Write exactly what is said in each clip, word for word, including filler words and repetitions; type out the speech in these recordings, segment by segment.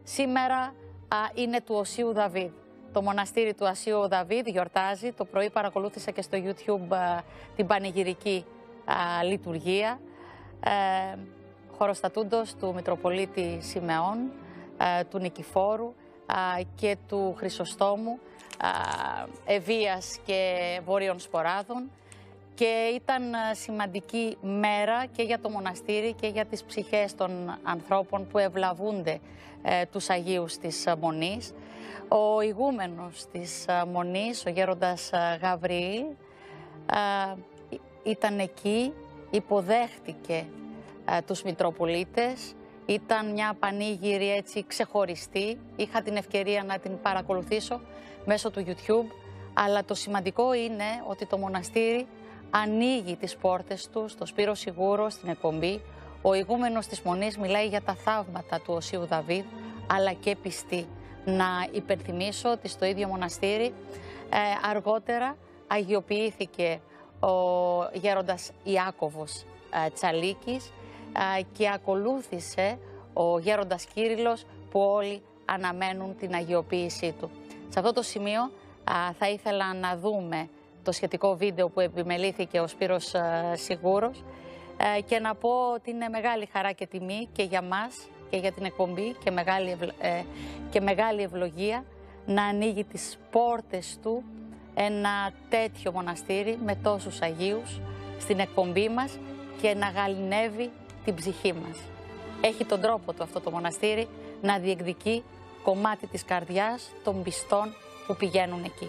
σήμερα α, είναι του Οσίου Δαβίδ. Το μοναστήρι του Οσίου Δαβίδ γιορτάζει. Το πρωί παρακολούθησα και στο YouTube α, την πανηγυρική α, λειτουργία. Ε, χωροστατούντος του Μητροπολίτη Σιμεών, α, του Νικηφόρου α, και του Χρυσοστόμου, α, Ευβοίας και Βορείων Σποράδων. Και ήταν σημαντική μέρα και για το μοναστήρι και για τις ψυχές των ανθρώπων που ευλαβούνται ε, τους Αγίους της Μονής. Ο ηγούμενος της Μονής, ο γέροντας Γαβριήλ, ε, ήταν εκεί, υποδέχτηκε ε, τους Μητροπολίτες. Ήταν μια πανήγυρη έτσι ξεχωριστή. Είχα την ευκαιρία να την παρακολουθήσω μέσω του YouTube, αλλά το σημαντικό είναι ότι το μοναστήρι ανοίγει τις πόρτες του στο Σπύρο Σιγούρο, στην εκπομπή. Ο ηγούμενος της Μονής μιλάει για τα θαύματα του Οσίου Δαβίδ, αλλά και πιστή. Να υπενθυμίσω ότι στο ίδιο μοναστήρι ε, αργότερα αγιοποιήθηκε ο γέροντας Ιάκωβος ε, Τσαλίκης ε, και ακολούθησε ο γέροντας Κύριλλος, που όλοι αναμένουν την αγιοποίησή του. Σε αυτό το σημείο ε, θα ήθελα να δούμε το σχετικό βίντεο που επιμελήθηκε ο Σπύρος Σιγούρος ε, και να πω ότι είναι μεγάλη χαρά και τιμή και για μας και για την εκπομπή και μεγάλη, ευλο, ε, και μεγάλη ευλογία να ανοίγει τις πόρτες του ένα τέτοιο μοναστήρι με τόσους Αγίους στην εκπομπή μας και να γαληνεύει την ψυχή μας. Έχει τον τρόπο του αυτό το μοναστήρι να διεκδικεί κομμάτι της καρδιάς των πιστών που πηγαίνουν εκεί.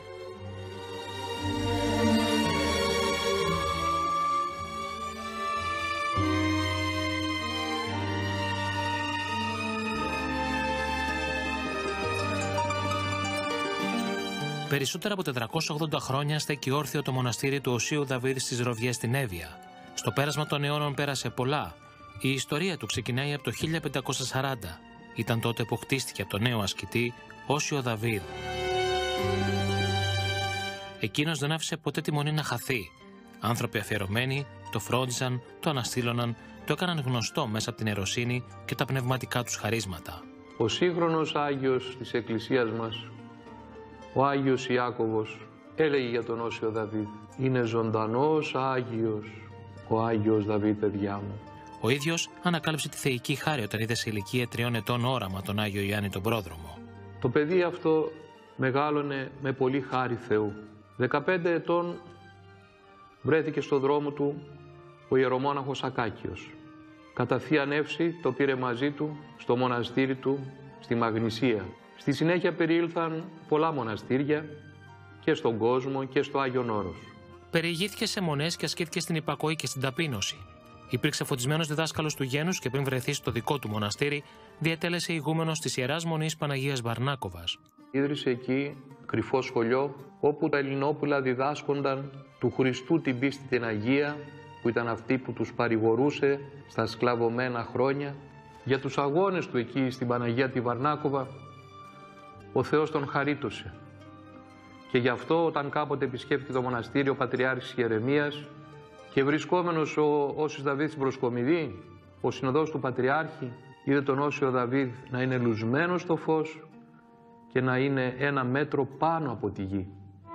Περισσότερα από τετρακόσια ογδόντα χρόνια στέκει όρθιο το μοναστήρι του Οσίου Δαβίδ στις Ροβιές στην Εύβοια. Στο πέρασμα των αιώνων πέρασε πολλά. Η ιστορία του ξεκινάει από το χίλια πεντακόσια σαράντα. Ήταν τότε που χτίστηκε από τον νέο ασκητή Όσιο Δαβίδ. Εκείνος δεν άφησε ποτέ τη Μονή να χαθεί. Άνθρωποι αφιερωμένοι το φρόντιζαν, το αναστήλωναν, το έκαναν γνωστό μέσα από την ιεροσύνη και τα πνευματικά τους χαρίσματα. Ο σύγχρονος Άγιος της Εκκλησίας μας, ο Άγιος Ιάκωβος, έλεγε για τον Όσιο Δαβίδ: «Είναι ζωντανός Άγιος ο Άγιος Δαβίδ, παιδιά μου». Ο ίδιος ανακάλυψε τη θεϊκή χάρη όταν είδε σε ηλικία τριών ετών όραμα τον Άγιο Ιωάννη τον Πρόδρομο. Το παιδί αυτό μεγάλωνε με πολύ χάρη Θεού. δεκαπέντε ετών βρέθηκε στο δρόμο του ο ιερομόναχος Ακάκιος. Κατά θεία νεύση το πήρε μαζί του στο μοναστήρι του στη Μαγνησία. Στη συνέχεια περιήλθαν πολλά μοναστήρια και στον κόσμο και στο Άγιον Όρος. Περιηγήθηκε σε μονές και ασκήθηκε στην υπακοή και στην ταπείνωση. Υπήρξε φωτισμένος διδάσκαλος του γένους και πριν βρεθεί στο δικό του μοναστήρι, διετέλεσε ηγούμενος της Ιεράς Μονής Παναγίας Βαρνάκοβας. Ίδρυσε εκεί κρυφό σχολείο, όπου τα Ελληνόπουλα διδάσκονταν του Χριστού την πίστη την Αγία, που ήταν αυτή που τους παρηγορούσε στα σκλαβωμένα χρόνια. Για τους αγώνες του εκεί στην Παναγία τη Βαρνάκοβα, ο Θεός τον χαρίτωσε. Και γι' αυτό όταν κάποτε επισκέφθηκε το μοναστήριο ο Πατριάρχης Ιερεμίας και βρισκόμενος ο Όσιος Δαβίδ στην προσκομιδή, ο συνοδός του Πατριάρχη είδε τον Όσιο Δαβίδ να είναι λουσμένος στο φως και να είναι ένα μέτρο πάνω από τη γη.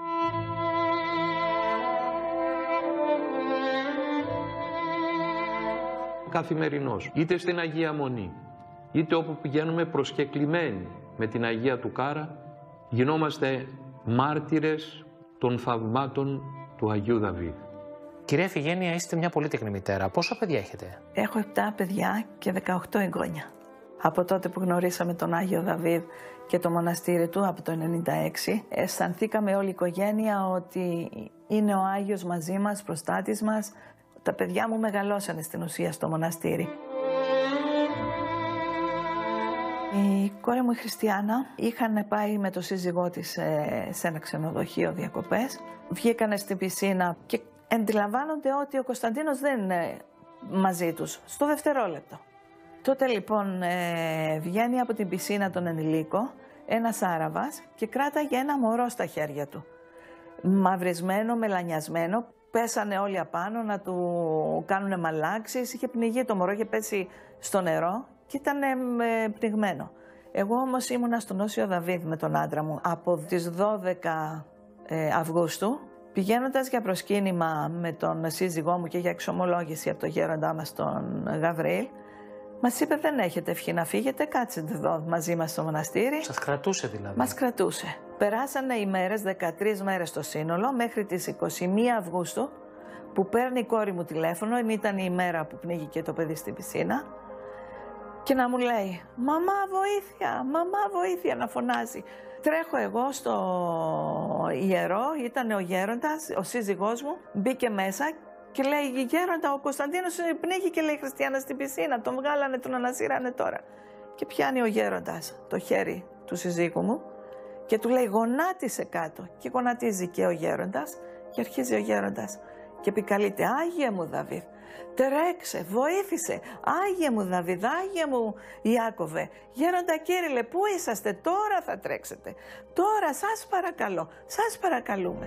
Καθημερινός, είτε στην Αγία Μονή, είτε όπου πηγαίνουμε προσκεκλημένοι με την Αγία του Κάρα, γινόμαστε μάρτυρες των θαυμάτων του Αγίου Δαβίδ. Κυρία Φιγένεια, είστε μια πολύτεκνη μητέρα. Πόσα παιδιά έχετε? Έχω επτά παιδιά και δεκαοκτώ εγγόνια. Από τότε που γνωρίσαμε τον Άγιο Δαβίδ και το μοναστήρι του από το ενενήντα έξι, αισθανθήκαμε όλη η οικογένεια ότι είναι ο Άγιος μαζί μας, προστάτης μας. Τα παιδιά μου μεγαλώσανε στην ουσία στο μοναστήρι. Η κόρη μου η Χριστιάνα είχαν πάει με το σύζυγό της σε ένα ξενοδοχείο διακοπές. Βγήκανε στην πισίνα και αντιλαμβάνονται ότι ο Κωνσταντίνος δεν είναι μαζί τους, στο δευτερόλεπτο. Τότε λοιπόν ε, βγαίνει από την πισίνα τον ενηλίκο ένας Άραβας και κράταγε ένα μωρό στα χέρια του. Μαυρισμένο, μελανιασμένο, πέσανε όλοι απάνω να του κάνουν μαλάξεις, είχε πνιγεί το μωρό, είχε πέσει στο νερό και ήταν ε, πνιγμένο. Εγώ όμως ήμουνα στον Όσιο Δαβίδ με τον άντρα μου από τις δώδεκα ε, Αυγούστου, πηγαίνοντας για προσκύνημα με τον σύζυγό μου και για εξομολόγηση από το γέροντά μας τον Γαβρίλ. Μας είπε δεν έχετε ευχή να φύγετε, κάτσετε εδώ μαζί μας στο μοναστήρι. Σας κρατούσε δηλαδή? Μας κρατούσε. Περάσανε οι μέρες, δεκατρείς μέρες στο σύνολο, μέχρι τις είκοσι μία Αυγούστου, που παίρνει η κόρη μου τηλέφωνο, ήταν η ημέρα που πνίγηκε το παιδί στην πισίνα, και να μου λέει «Μαμά βοήθεια, μαμά βοήθεια», να φωνάζει. Τρέχω εγώ στο ιερό, ήταν ο γέροντας, ο σύζυγός μου, μπήκε μέσα και λέει «Γέροντα, ο Κωνσταντίνος πνίγηκε», λέει, «Χριστιανά στην πισίνα, τον βγάλανε, τον ανασύρανε τώρα». Και πιάνει ο γέροντας το χέρι του συζύγου μου και του λέει «Γονάτισε κάτω». Και γονατίζει και ο γέροντας και αρχίζει ο γέροντας και επικαλείται «Άγιε μου Δαβίδ, τρέξε, βοήθησε, Άγιε μου Δαβίδ, Άγιε μου Ιάκωβε, γέροντα Κύριλε, πού είσαστε, τώρα θα τρέξετε, τώρα σας παρακαλώ, σας παρακαλούμε».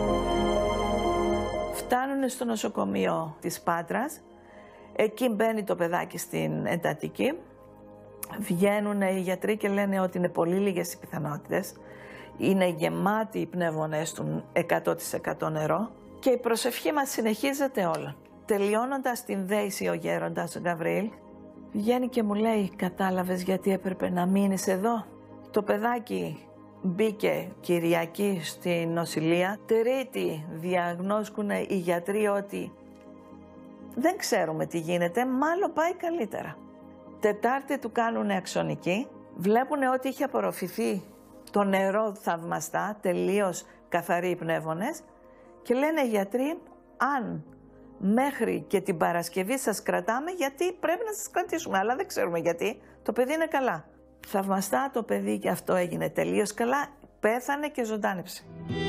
Φτάνουν στο νοσοκομείο της Πάτρας, εκεί μπαίνει το παιδάκι στην εντατική, βγαίνουν οι γιατροί και λένε ότι είναι πολύ λίγες οι πιθανότητες, είναι γεμάτοι οι πνεύμονες του εκατό τοις εκατό νερό και η προσευχή μας συνεχίζεται όλα. Τελειώνοντας την δέηση ο γέροντας Γαβρίλ, βγαίνει και μου λέει «Κατάλαβες γιατί έπρεπε να μείνεις εδώ?» Το παιδάκι μπήκε Κυριακή στη νοσηλεία. Τρίτη διαγνώσκουν οι γιατροί ότι δεν ξέρουμε τι γίνεται, μάλλον πάει καλύτερα. Τετάρτη του κάνουν αξονική, βλέπουν ότι είχε απορροφηθεί το νερό θαυμαστά, τελείως καθαροί οι πνεύμονες, και λένε οι γιατροί αν μέχρι και την Παρασκευή σας κρατάμε, γιατί πρέπει να σας κρατήσουμε, αλλά δεν ξέρουμε γιατί, το παιδί είναι καλά. Θαυμαστά το παιδί και αυτό έγινε τελείως καλά, πέθανε και ζωντάνεψε.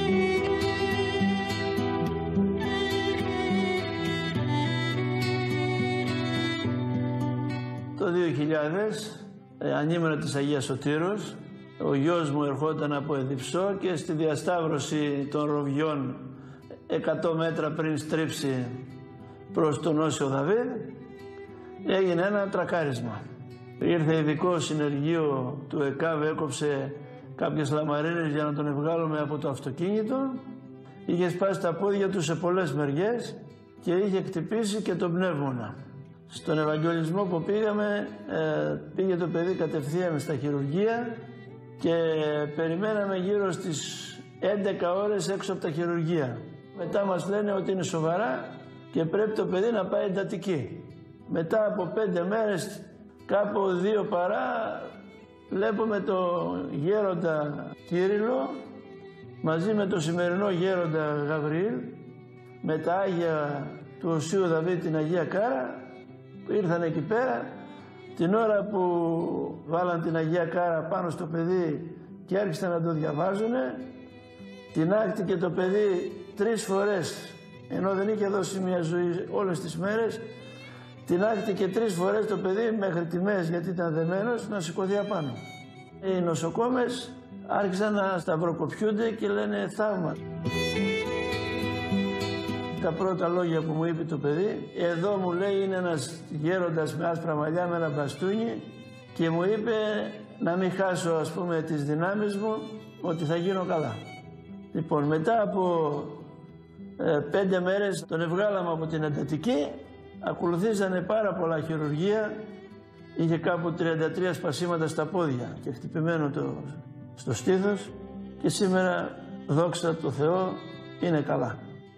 Το δύο χιλιάδες, ανήμερα της Αγίας Σωτήρος, ο γιος μου ερχόταν από Εδιψό και στη διασταύρωση των Ροβιών εκατό μέτρα πριν στρίψει προς τον Όσιο Δαβίδ, έγινε ένα τρακάρισμα. Ήρθε ειδικό συνεργείο του ΕΚΑΒ, έκοψε κάποιες λαμαρίνες για να τον βγάλουμε από το αυτοκίνητο. Είχε σπάσει τα πόδια του σε πολλές μεριές και είχε χτυπήσει και τον πνεύμονα. Στον Ευαγγελισμό που πήγαμε, ε, πήγε το παιδί κατευθείαν στα χειρουργεία και περιμέναμε γύρω στις έντεκα ώρες έξω από τα χειρουργεία. Μετά μας λένε ότι είναι σοβαρά και πρέπει το παιδί να πάει εντατική. Μετά από πέντε μέρες, κάπου δύο παρά, βλέπουμε το γέροντα Κύριλο μαζί με το σημερινό γέροντα Γαβριήλ, με τα Άγια του Οσίου Δαβίδ, την Αγία Κάρα, που ήρθαν εκεί πέρα. Την ώρα που βάλαν την Αγία Κάρα πάνω στο παιδί και άρχισαν να το διαβάζουνε, τεινάχτηκε το παιδί τρεις φορές, ενώ δεν είχε δώσει μια ζωή όλες τις μέρες, τεινάχτηκε τρεις φορές το παιδί μέχρι τιμές, γιατί ήταν δεμένος, να σηκωθεί απάνω. Οι νοσοκόμες άρχισαν να σταυροκοπιούνται και λένε θαύμα. Τα πρώτα λόγια που μου είπε το παιδί, εδώ μου λέει είναι ένας γέροντας με άσπρα μαλλιά με ένα μπαστούνι και μου είπε να μην χάσω, ας πούμε, τις δυνάμεις μου, ότι θα γίνω καλά. Λοιπόν, μετά από ε, πέντε μέρες τον ευγάλαμε από την εντατική, ακολουθήσανε πάρα πολλά χειρουργεία, είχε κάπου τριάντα τρία σπασίματα στα πόδια και χτυπημένο το, στο στήθος και σήμερα, δόξα τω Θεώ, είναι καλά.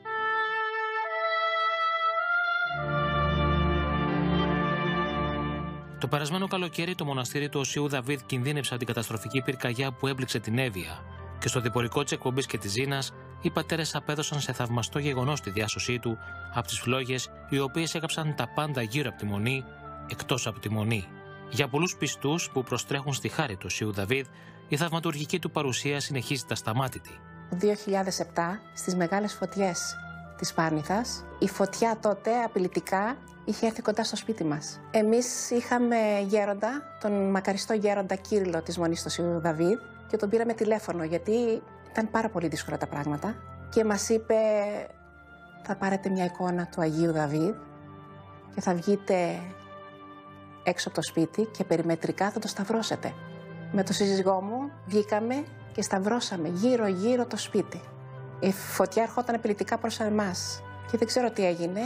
Το περασμένο καλοκαίρι το μοναστήρι του Οσίου Δαβίδ κινδύνεψε από την καταστροφική πυρκαγιά που έμπληξε την Εύβοια και στο διπορικό της εκπομπής και της Ζήνας οι πατέρες απέδωσαν σε θαυμαστό γεγονός τη διάσωσή του από τις φλόγες οι οποίες έκαψαν τα πάντα γύρω από τη Μονή, εκτός από τη Μονή. Για πολλούς πιστούς που προστρέχουν στη χάρη του Οσίου Δαβίδ, η θαυματουργική του παρουσία συνεχίζεται ασταμάτητη. Το δύο χιλιάδες επτά, στις μεγάλες φωτιές της Πάρνηθας, η φωτιά τότε απειλητικά είχε έρθει κοντά στο σπίτι μας. Εμείς είχαμε γέροντα, τον μακαριστό γέροντα Κύριλο της Μονής του Οσίου Δαβίδ, και τον πήραμε τηλέφωνο γιατί ήταν πάρα πολύ δύσκολα τα πράγματα και μας είπε θα πάρετε μια εικόνα του Αγίου Δαβίδ και θα βγείτε έξω από το σπίτι και περιμετρικά θα το σταυρώσετε. Με τον σύζυγό μου βγήκαμε και σταυρώσαμε γύρω-γύρω το σπίτι. Η φωτιά ερχόταν απειλητικά προς εμάς και δεν ξέρω τι έγινε.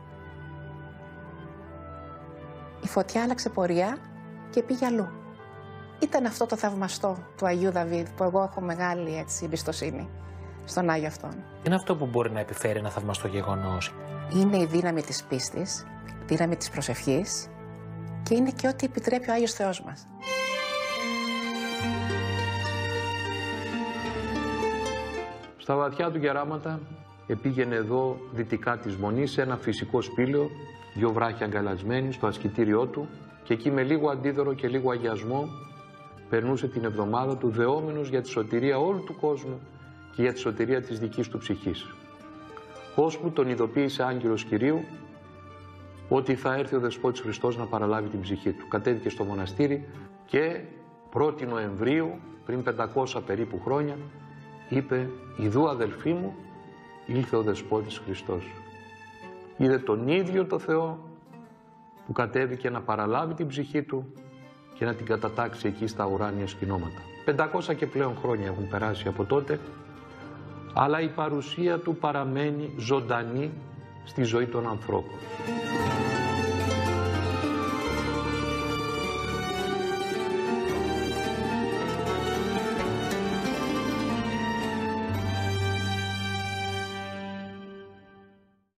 Η φωτιά άλλαξε πορεία και πήγε αλλού. Ήταν αυτό το θαυμαστό του Αγίου Δαβίδ που εγώ έχω μεγάλη έτσι, εμπιστοσύνη στον Άγιο αυτόν. Είναι αυτό που μπορεί να επιφέρει ένα θαυμαστό γεγονός. Είναι η δύναμη της πίστης, η δύναμη της προσευχής και είναι και ό,τι επιτρέπει ο Άγιος Θεός μας. Στα βαθιά του γεράματα επήγαινε εδώ δυτικά της Μονής σε ένα φυσικό σπήλαιο, δυο βράχια αγκαλιασμένοι στο ασκητήριό του και εκεί με λίγο αντίδωρο και λίγο αγιασμό περνούσε την εβδομάδα του δεόμενος για τη σωτηρία όλου του κόσμου και για τη σωτηρία της δικής του ψυχής. Ώσπου τον ειδοποίησε άγγελος Κυρίου ότι θα έρθει ο Δεσπότης Χριστός να παραλάβει την ψυχή του. Κατέβηκε στο μοναστήρι και πρώτη Νοεμβρίου, πριν πεντακόσια περίπου χρόνια, είπε «Ιδού αδελφοί μου, ήλθε ο Δεσπότης Χριστός». Είδε τον ίδιο το Θεό που κατέβηκε να παραλάβει την ψυχή του και να την κατατάξει εκεί στα ουράνια σκηνώματα. πεντακόσια και πλέον χρόνια έχουν περάσει από τότε, αλλά η παρουσία του παραμένει ζωντανή στη ζωή των ανθρώπων.